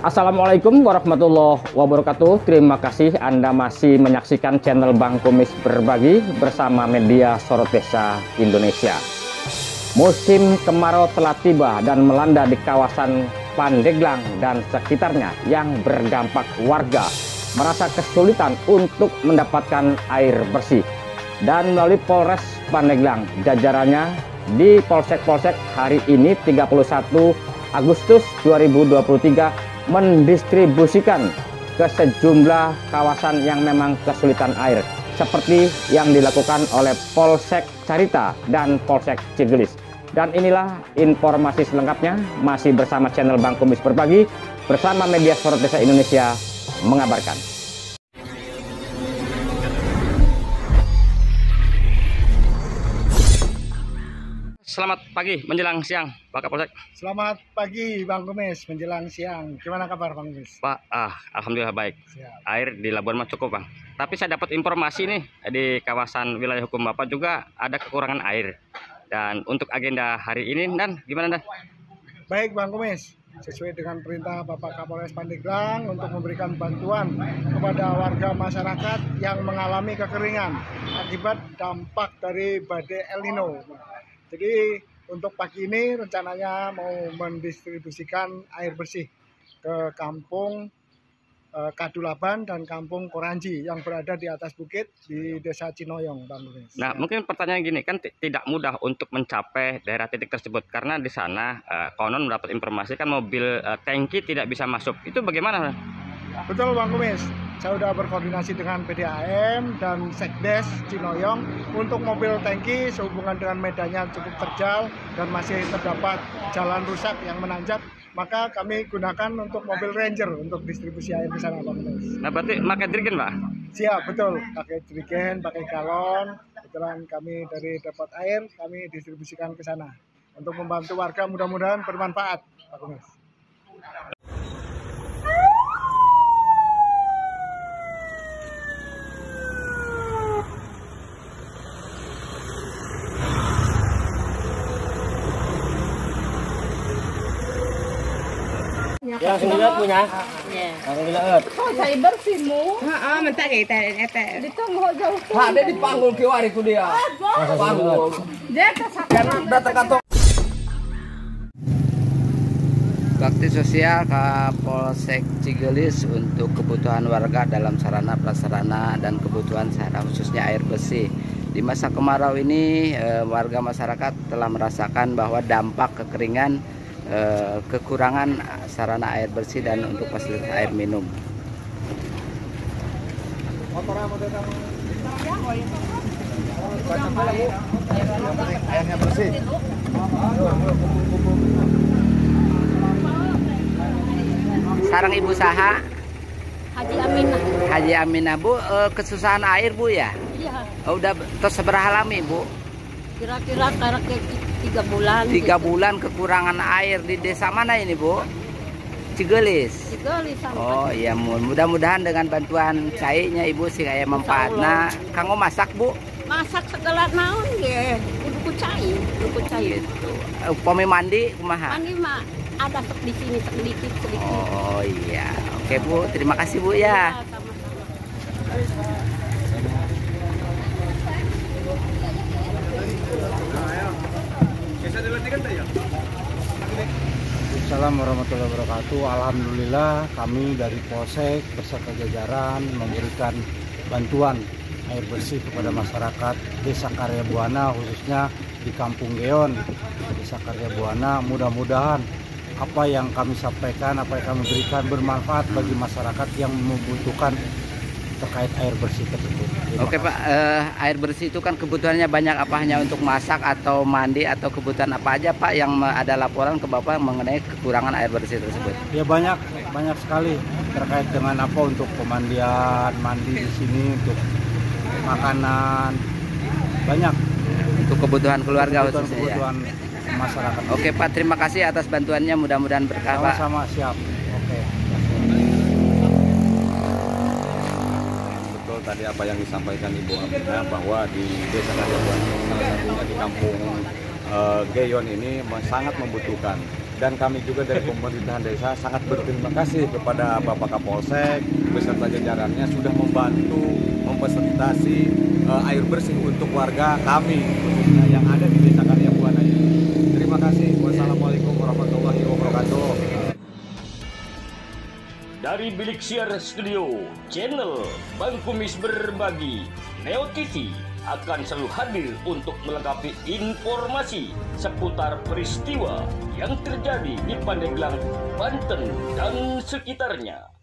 Assalamualaikum warahmatullahi wabarakatuh. Terima kasih Anda masih menyaksikan channel Bang Kumis Berbagi bersama media Sorot Desa Indonesia. Musim kemarau telah tiba dan melanda di kawasan Pandeglang dan sekitarnya yang berdampak warga merasa kesulitan untuk mendapatkan air bersih. Dan melalui Polres Pandeglang, jajarannya di Polsek-Polsek hari ini 31 Agustus 2023 mendistribusikan ke sejumlah kawasan yang memang kesulitan air, seperti yang dilakukan oleh Polsek Carita dan Polsek Cigelis. Dan inilah informasi selengkapnya, masih bersama channel Bang Kumis Berbagi bersama media Sorot Desa Indonesia mengabarkan. Selamat pagi menjelang siang, Pak Kapolsek. Selamat pagi Bang Kumis menjelang siang. Gimana kabar Bang Kumis? Pak, alhamdulillah baik. Siap. Air di Labuan mah cukup, Bang. Tapi saya dapat informasi nih, di kawasan wilayah hukum Bapak juga ada kekurangan air. Dan untuk agenda hari ini, Dan, gimana Dan? Baik Bang Kumis, sesuai dengan perintah Bapak Kapolres Pandeglang untuk memberikan bantuan kepada warga masyarakat yang mengalami kekeringan akibat dampak dari badai El Nino. Jadi untuk pagi ini rencananya mau mendistribusikan air bersih ke kampung Kadulaban dan kampung Koranji yang berada di atas bukit di Desa Cinoyong, Bang Kumis. Nah, mungkin pertanyaan gini, kan tidak mudah untuk mencapai daerah titik tersebut karena di sana konon mendapat informasi kan mobil tangki tidak bisa masuk. Itu bagaimana? Betul Bang Kumis, saya sudah berkoordinasi dengan PDAM dan Sekdes Cinoyong untuk mobil tangki sehubungan dengan medannya cukup terjal dan masih terdapat jalan rusak yang menanjak, maka kami gunakan untuk mobil Ranger untuk distribusi air di sana Bang Kumis. Nah, berarti pakai jerigen, Pak? Siap, betul, pakai jerigen, pakai galon. Kebetulan kami dari dapat air, kami distribusikan ke sana untuk membantu warga, mudah-mudahan bermanfaat Pak Kumis. Yang sendiri punya? Iya. Yang sendiri. Oh, saya bersih mu. Heeh, mentak kita eta. Ditunggu jauh. Pak, dia dipanggul kiwari ku dia. Panggul. Dia kesak. Karena datang kantor. Bakti sosial Kapolsek Cigelis untuk kebutuhan warga dalam sarana prasarana dan kebutuhan sarana khususnya air bersih. Di masa kemarau ini warga masyarakat telah merasakan bahwa dampak kekeringan, kekurangan sarana air bersih dan untuk fasilitas air minum. Airnya bersih. Sarang Ibu Saha, Haji Aminah. Haji Aminah, Bu, kesusahan air Bu ya? Iya. Udah terus seberapa lama Bu? Kira-kira kayak 3 bulan. 3 bulan kekurangan air di desa mana ini Bu? Cigelis. Cigelis sama. Oh iya, mudah-mudahan dengan bantuan cairnya Ibu sih kayak manfaatnya. Kanggo masak Bu? Masak segala naon ge. Kudu cair. Gitu. Upami mandi kumaha? Mandi mah ada di sini sedikit. Oh iya. Oke Bu, terima kasih Bu ya. Sama-sama. Assalamualaikum warahmatullahi wabarakatuh. Alhamdulillah kami dari Polsek beserta jajaran memberikan bantuan air bersih kepada masyarakat Desa Karya Buana, khususnya di Kampung Geon, Desa Karya Buana. Mudah-mudahan apa yang kami sampaikan, apa yang kami berikan bermanfaat bagi masyarakat yang membutuhkan terkait air bersih tersebut. Oke Pak, air bersih itu kan kebutuhannya banyak, apa hanya untuk masak atau mandi atau kebutuhan apa aja Pak yang ada laporan ke Bapak mengenai kekurangan air bersih tersebut? Ya banyak sekali terkait dengan apa untuk pemandian, mandi di sini, untuk makanan, banyak. Untuk kebutuhan keluarga khususnya ya? Kebutuhan masyarakat. Oke Pak, terima kasih atas bantuannya, mudah-mudahan berkah Pak. Sama-sama, siap. Oke. Tadi apa yang disampaikan Ibu Aminah bahwa di Desa Karya Buana, salah satunya di Kampung Geyon ini sangat membutuhkan. Dan kami juga dari pemerintahan desa sangat berterima kasih kepada Bapak Kapolsek beserta jajarannya sudah membantu memfasilitasi air bersih untuk warga kami khususnya yang ada di Desa Karya Buana ini. Terima kasih. Wassalamualaikum warahmatullahi wabarakatuh. Dari Bilik Siar Studio, channel Bang Kumis Berbagi, Neo TV akan selalu hadir untuk melengkapi informasi seputar peristiwa yang terjadi di Pandeglang, Banten dan sekitarnya.